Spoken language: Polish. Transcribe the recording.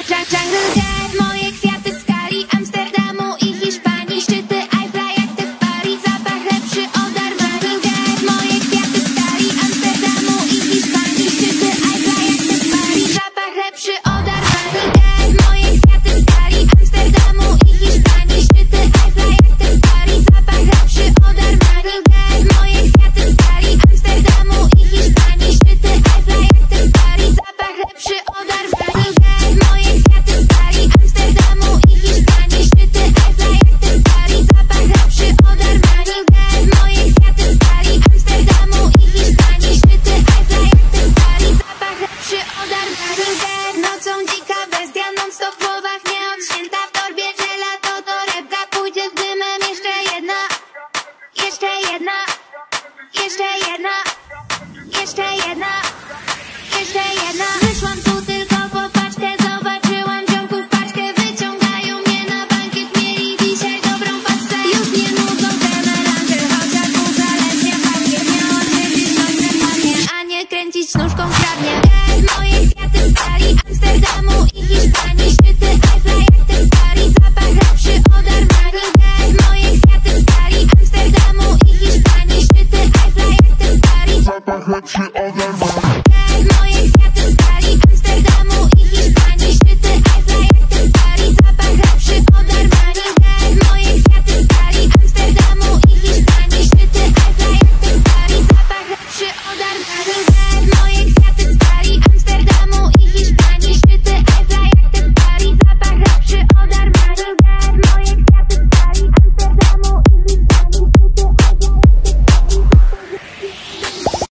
Jungle Dead, moje kwiaty skali, Amsterdamu i Hiszpanii, szczyty Eiffla jak te w Paris, zapach lepszy od Armani. Dead, moje kwiaty skali, Amsterdamu i Hiszpanii, szczyty Eiffla jak te w Paris, zapach lepszy od Armani. Dead, moje kwiaty skali, Amsterdamu i Hiszpanii, szczyty Eiffla jak te w Paris, zapach lepszy od Armani. Dead, moje kwiaty skali, Amsterdamu i Hiszpanii, szczyty Eiffla jak te w Paris, zapach lepszy od Armani. Dead, moje kwiaty skali, Amsterdamu i Hiszpanii, szczyty Eiffla jak te w Paris, zapach lepszy od Armani. Dead, moje kwiaty skali, Amsterdamu i Hiszpanii, szczyty Eiffla jak te w Paris, zapach lepszy od Armani. Dead, nocą dzika bestia, non stop w głowach nieodcięta, w torbie gelato do repka, pójdzie z dymem jeszcze jedna, jeszcze jedna, jeszcze jedna, jeszcze jedna, jeszcze jedna. Wyszłam tu tylko po paczkę, zobaczyłam ziomków paczkę, wyciągają mnie na bankiet, mieli dzisiaj dobrą paczkę. Już nie nudzą te melanże, chociaż uzależnia fajnie, nie odziedzić nośne panie, a nie kręcić nóżką kradnie. Dead, moje kwiaty skali, Amsterdamu i Hiszpanii, szczyty Eiffla jak te w Paris, zapach lepszy od Armani. Dead, moje kwiaty skali, Amsterdamu i Hiszpanii, szczyty Eiffla jak te w Paris, zapach lepszy